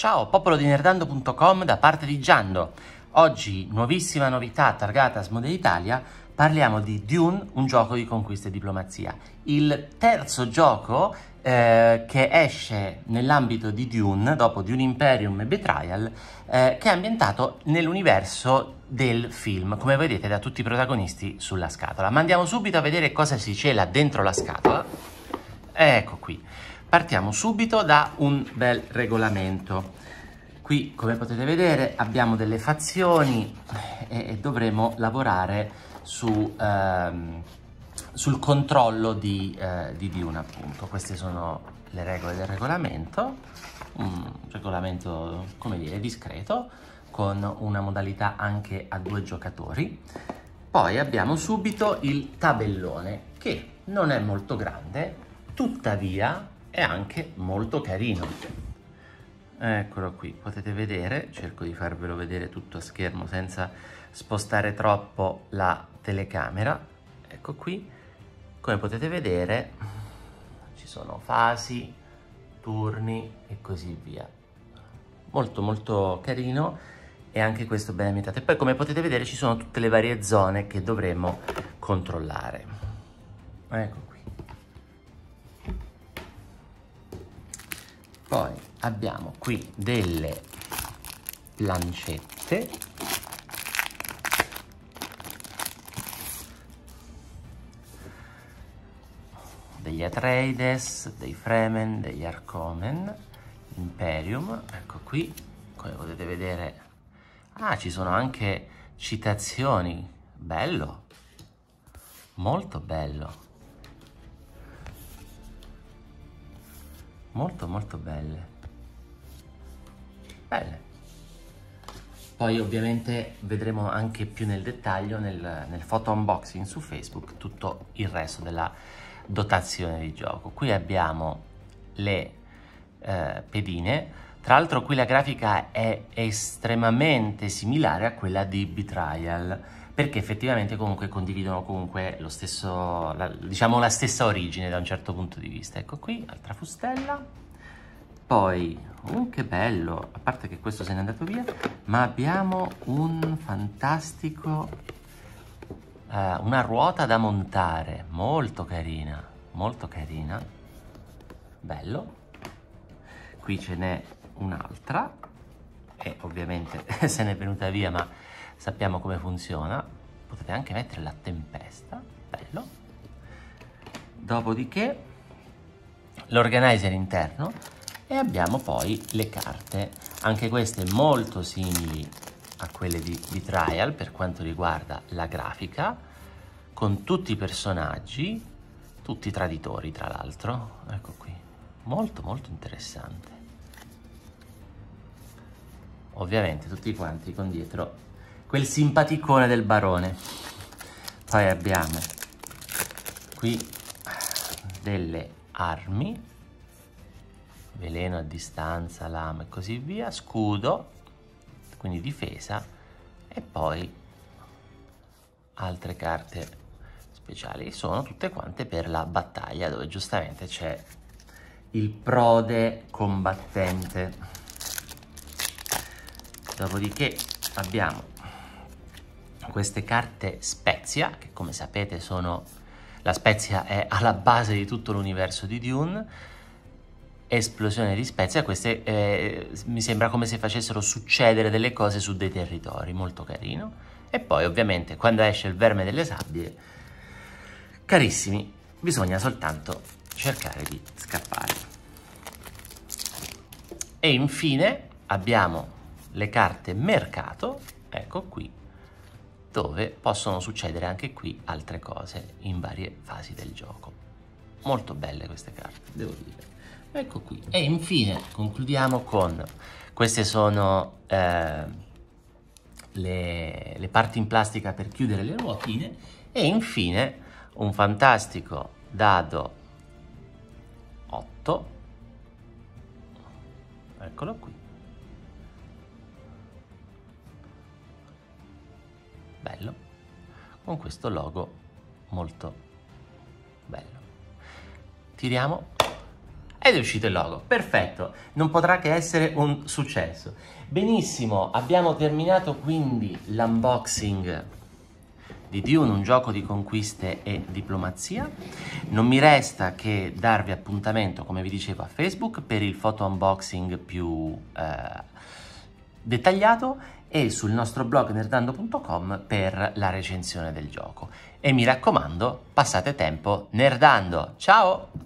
Ciao, popolo di nerdando.com da parte di Giando. Oggi, nuovissima novità targata Asmodee Italia, parliamo di Dune, un gioco di conquista e diplomazia. Il terzo gioco che esce nell'ambito di Dune, dopo Dune Imperium e Betrayal, che è ambientato nell'universo del film, come vedete da tutti i protagonisti sulla scatola. Ma andiamo subito a vedere cosa si cela dentro la scatola. Ecco qui. Partiamo subito da un bel regolamento. Qui, come potete vedere, abbiamo delle fazioni e dovremo lavorare sul controllo di Dune, appunto. Queste sono le regole del regolamento, un regolamento, come dire, discreto, con una modalità anche a 2 giocatori. Poi abbiamo subito il tabellone, che non è molto grande, tuttavia è anche molto carino. Eccolo qui, potete vedere, cerco di farvelo vedere tutto a schermo senza spostare troppo la telecamera. Ecco qui, come potete vedere ci sono fasi, turni e così via. Molto molto carino e anche questo ben ambientato. E poi, come potete vedere, ci sono tutte le varie zone che dovremo controllare. Ecco qui. Poi abbiamo qui delle lancette, degli Atreides, dei Fremen, degli Harkonnen, Imperium, ecco qui, come potete vedere. Ah, ci sono anche citazioni, bello, molto bello. Molto molto belle. Poi ovviamente vedremo anche più nel dettaglio nel foto unboxing su Facebook tutto il resto della dotazione di gioco. Qui abbiamo le pedine. Tra l'altro qui la grafica è estremamente similare a quella di Betrayal, perché effettivamente comunque condividono comunque lo stesso, diciamo la stessa origine da un certo punto di vista. Ecco qui, altra fustella. Poi, che bello, a parte che questo se n'è andato via, ma abbiamo un fantastico, una ruota da montare, molto carina, bello. Qui ce n'è un'altra, e ovviamente se n'è venuta via, ma sappiamo come funziona. Potete anche mettere la tempesta, bello. Dopodiché l'organizer interno e abbiamo poi le carte, anche queste molto simili a quelle di Betrayal per quanto riguarda la grafica, con tutti i personaggi, tutti traditori tra l'altro. Ecco qui, molto molto interessante. Ovviamente tutti quanti con dietro quel simpaticone del barone. Poi abbiamo qui delle armi, veleno a distanza, lama e così via, scudo, quindi difesa, e poi altre carte speciali. Sono tutte quante per la battaglia, dove giustamente c'è il prode combattente. Dopodiché abbiamo queste carte spezia, che come sapete sono, la spezia è alla base di tutto l'universo di Dune. Esplosione di spezia, queste mi sembra come se facessero succedere delle cose su dei territori, molto carino. E poi ovviamente quando esce il verme delle sabbie, carissimi, bisogna soltanto cercare di scappare. E infine abbiamo le carte mercato, ecco qui, dove possono succedere anche qui altre cose in varie fasi del gioco. Molto belle queste carte, devo dire. Ecco qui. E infine concludiamo con queste sono le parti in plastica per chiudere le ruotine, e infine un fantastico dado 8, eccolo qui, bello, con questo logo molto bello. Tiriamo ed è uscito il logo. Perfetto, non potrà che essere un successo. Benissimo, abbiamo terminato quindi l'unboxing di Dune, un gioco di conquiste e diplomazia. Non mi resta che darvi appuntamento, come vi dicevo, a Facebook per il photo unboxing più dettagliato e sul nostro blog nerdando.com per la recensione del gioco. E mi raccomando, passate tempo nerdando. Ciao!